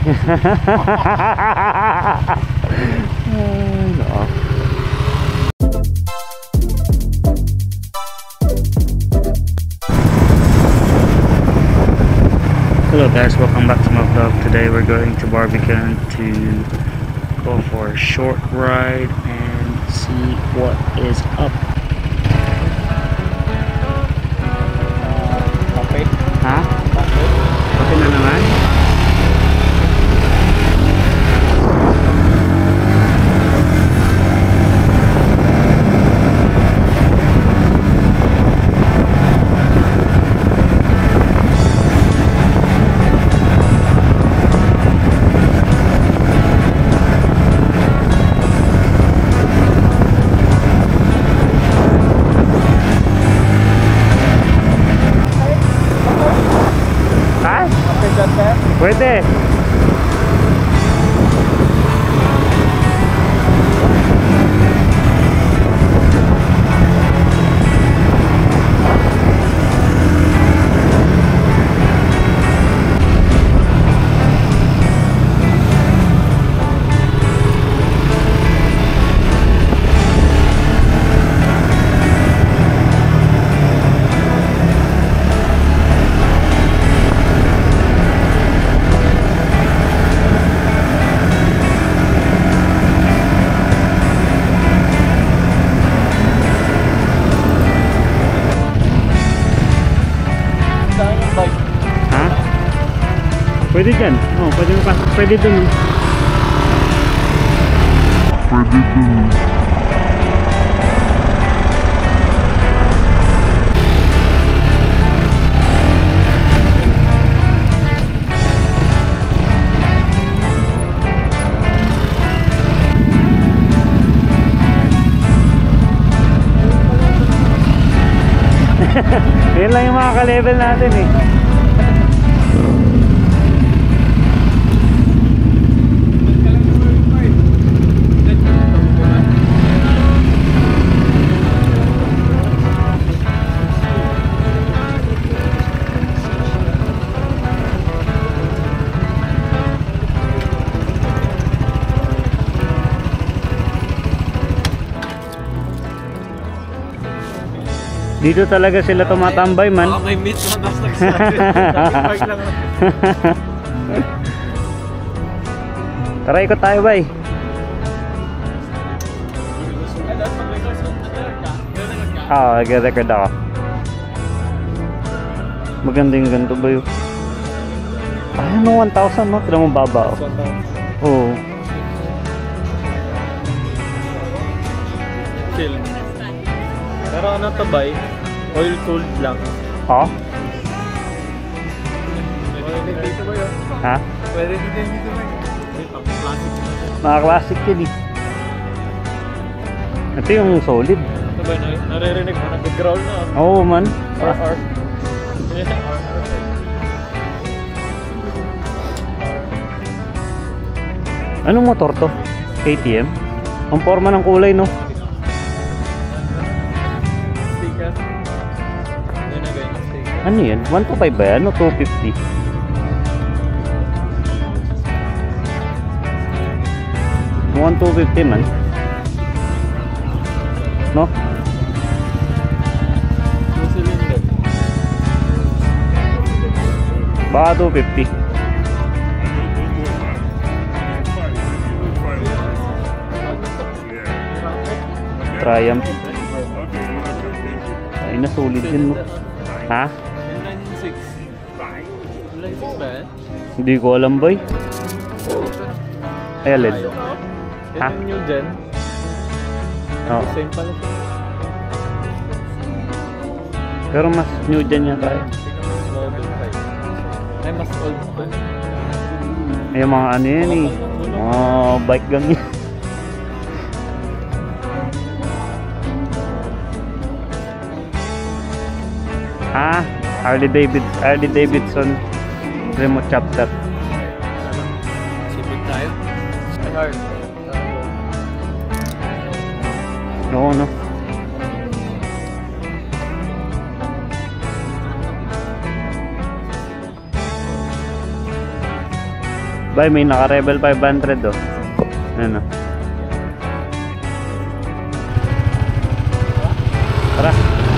No. Hello guys, welcome back to my vlog. Today we're going to Barbican to go for a short ride and see what is up. Okay. Ha? Okay na naman? Pwede. Pwede dyan. Oh, pwede mapasok. Pwede dun. Pwede dun. Yan lang yung mga ka-level natin eh. Dito talaga sila tumatambay man. Baka may meat lang tapos nagsabi. Tara, ikot tayo bay. Oo, nag-record ako. Maganda yung ganito ba yun? Ay, ano 1,000 no? Kaya mo baba oh. Oo. Chill. Pero ano to bay? Oil cooled lang. Ha? Pwede dito ba yun? Ha? Pwede dito ba yun? Classic. Mga classic yun eh. Ito yung solid. Ito ba? Naririnig mo? Nag-growl na. Oo man. RR. Anong motor to? KTM? Ang forma ng kulay no? Ano yan? 125 ba yan? O 250? Mukhang 250 man. No? 2 cylinder. Baka 250. Triumph. Ay, nasulit din mo. Ha? 996 ba? Hindi ko alam boy. Ay, alin? Ha? Yan yung new gen. Oo. Same pala. Pero mas new gen yan tayo. Model 5. Ay, mas old pa. Ay, yung mga ano yan eh. Mga bike gang yan. Ha? Harley Davidson remote chapter. Sipig tayo. Hard. Oo, no? Bay, may naka-Rebel 500 oh. Ano? Tara.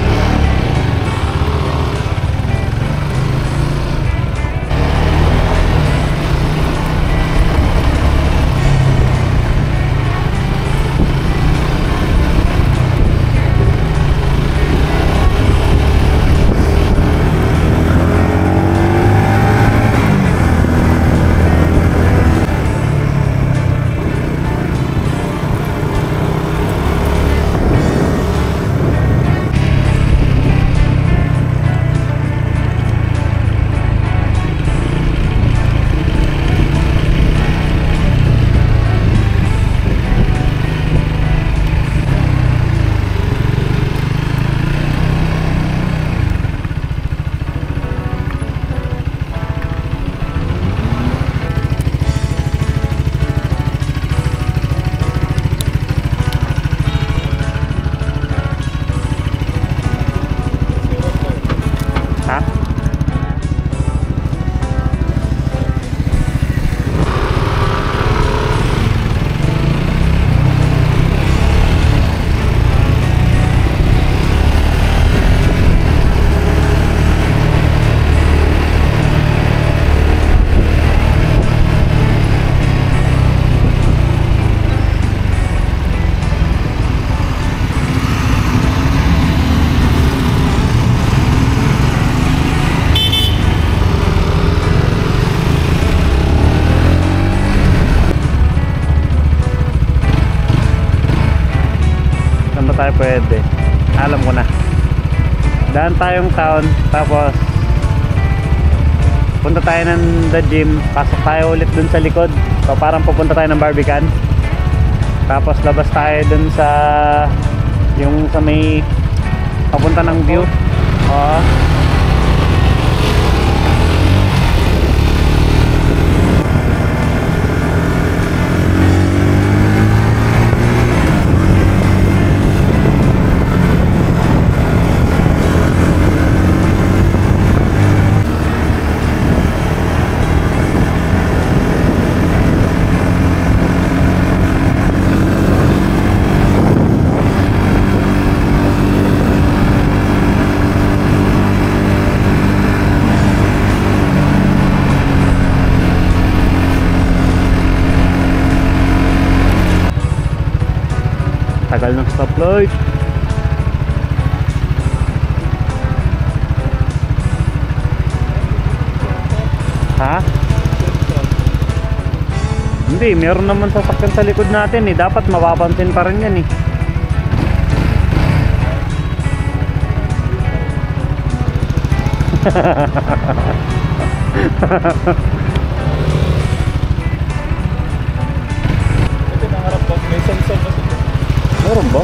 Tayo pwede, alam ko na, daan tayong town, tapos punta tayo ng the gym, pasok tayo ulit dun sa likod, so parang pupunta tayo ng Barbican, tapos labas tayo dun sa yung sa may papunta ng view. Oo. Tagal ng stoplight. Ha? Hindi, meron naman sasakyan sa likod natin eh. Dapat mapapansin pa rin yan eh. Ito nangarap ba? May sensor na sila. Meron ba?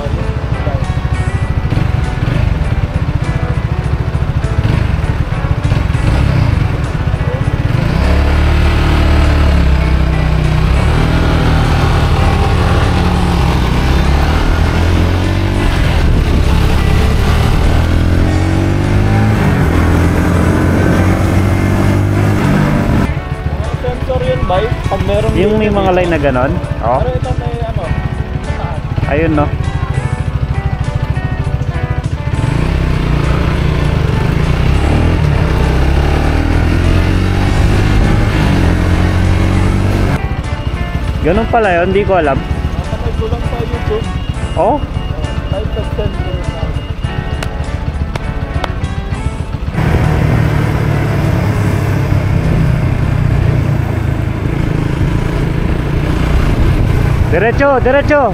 Sensor yun ba? Pag meron Yung may mga line na ganon? Oh. Pero ito may ano? Saan? Ayun no. Ganun pala yun, hindi ko alam. Napanood ko lang sa YouTube. Oh? Type of sensor na. Diretso, diretso.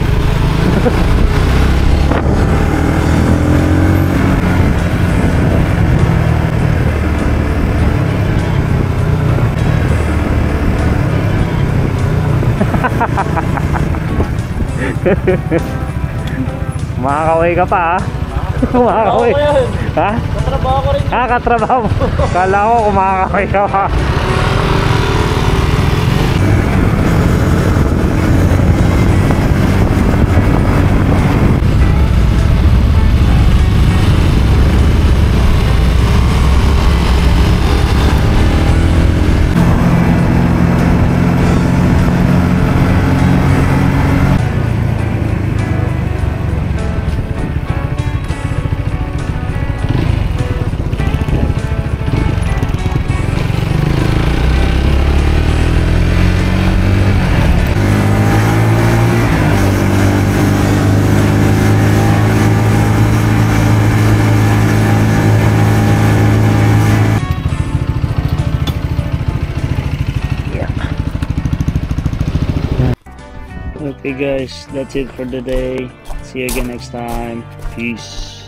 Makakaway ka pa, ha? Makakaway. Ako yan. Ha? Katrabaho ko rin. Ah, katrabaho mo. Kala ko kung makakaway ka pa. Okay guys, that's it for the day. See you again next time. Peace.